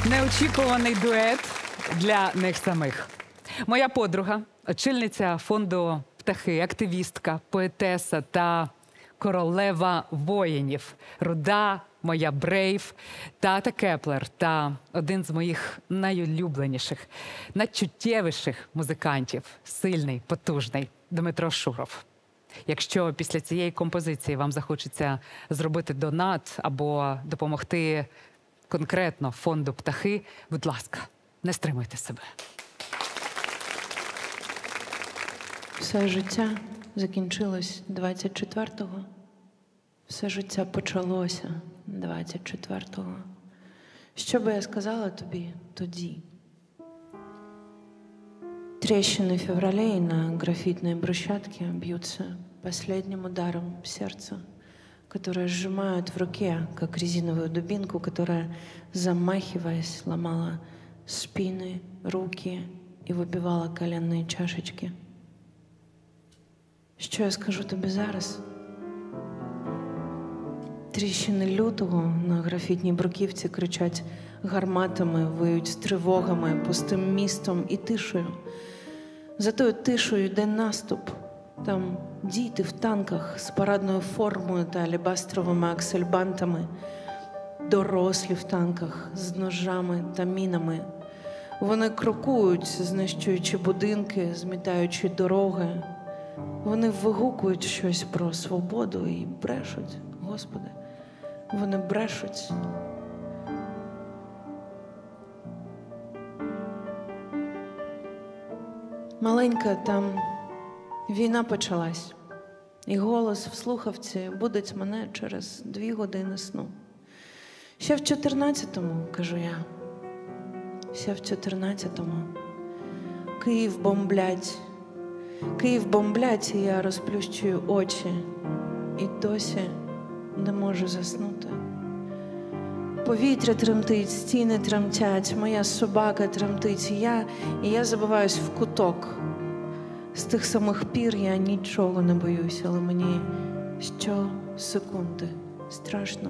Неочікуваний дует для них самих. Моя подруга, очільниця фонду «Птахи», активістка, поетеса та королева воїнів, руда, моя Брейв, Тата Кеплер та один з моїх найулюбленіших, найчуттєвіших музикантів, сильний, потужний Дмитро Шуров. Якщо після цієї композиції вам захочеться зробити донат або допомогти конкретно фонду «Птахи», будь ласка, не стримуйте себе. Все життя закінчилось 24-го. Все життя почалося 24-го. Що би я сказала тобі тоді? Трещины февралей на графитной брусчатке бьются последним ударом сердца, которое сжимают в руке, как резиновую дубинку, которая, замахиваясь, ломала спины, руки и выбивала коленные чашечки. Що я скажу тобі зараз? Тріщини лютого на графітній бруківці кричать гарматами, виють тривогами, пустим містом і тишею. За тою тишею йде наступ. Там діти в танках з парадною формою та алебастровими аксельбантами, дорослі в танках з ножами та мінами. Вони крокують, знищуючи будинки, змітаючи дороги. Вони вигукують щось про свободу і брешуть, Господи. Вони брешуть. Маленька, там війна почалась. І голос в слухавці будить мене через 2 години сну. Ще в 14-му, кажу я. Ще в 14-му. Київ бомблять. Київ бомблять, і я розплющую очі. І досі не можу заснути. Повітря тремтить, стіни тремтять, моя собака тремтить, і я забиваюсь в куток. З тих самих пір я нічого не боюсь, але мені щосекунди страшно.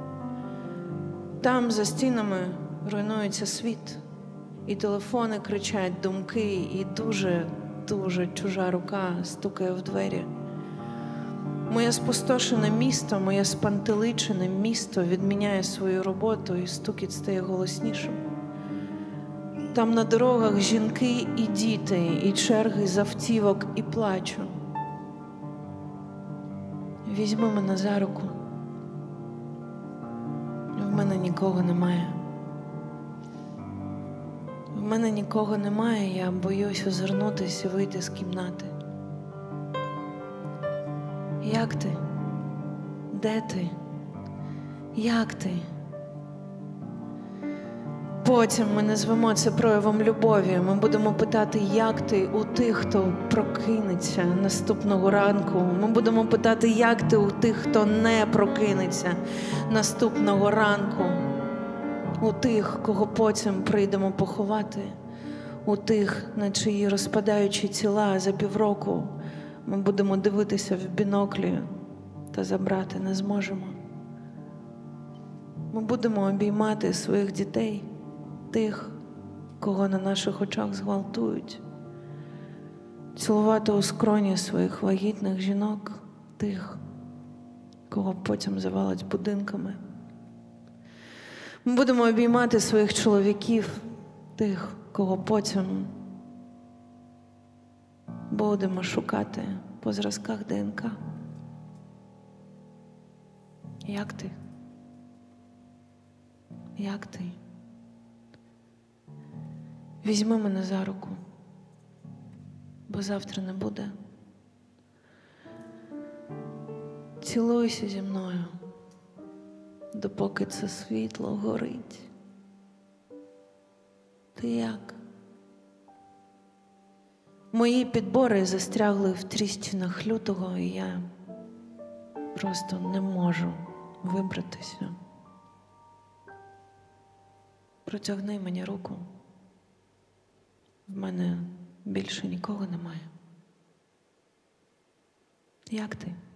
Там за стінами руйнується світ, і телефони кричать думки, і дуже чужа рука стукає в двері. Моє спустошене місто, моє спантеличене місто відміняє свою роботу, і стукіт стає голоснішим. Там на дорогах жінки і діти, і черги з автівок, і плачу. Візьми мене за руку. В мене нікого немає. В мене нікого немає, я боюсь озирнутися і вийти з кімнати. Як ти? Де ти? Як ти? Потім ми назвемо це проявом любові. Ми будемо питати, як ти у тих, хто прокинеться наступного ранку. Ми будемо питати, як ти у тих, хто не прокинеться наступного ранку. У тих, кого потім прийдемо поховати. У тих, на чиї розпадаючі тіла за півроку ми будемо дивитися в біноклі та забрати не зможемо. Ми будемо обіймати своїх дітей, тих, кого на наших очах зґвалтують, цілувати у скроні своїх вагітних жінок, тих, кого потім завалять будинками. Ми будемо обіймати своїх чоловіків, тих, кого потім будемо шукати по зразках ДНК. Як ти? Як ти? Візьми мене за руку, бо завтра не буде. Цілуйся зі мною, допоки це світло горить. Ти як? Мої підбори застрягли в тріщинах лютого, і я просто не можу вибратися. Протягни мені руку. В мене більше нікого немає. Як ти?